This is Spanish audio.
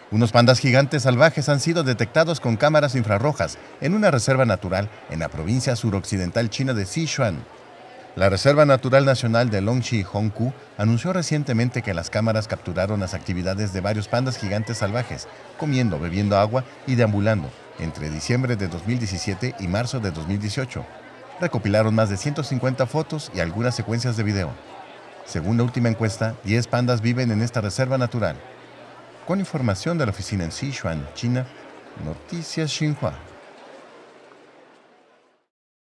Unos pandas gigantes salvajes han sido detectados con cámaras infrarrojas en una reserva natural en la provincia suroccidental china de Sichuan. La Reserva Natural Nacional de Longxi-Hongkou anunció recientemente que las cámaras capturaron las actividades de varios pandas gigantes salvajes, comiendo, bebiendo agua y deambulando, entre diciembre de 2017 y marzo de 2018. Recopilaron más de 150 fotos y algunas secuencias de video. Según la última encuesta, 10 pandas viven en esta reserva natural. Con información de la oficina en Sichuan, China, Noticias Xinhua.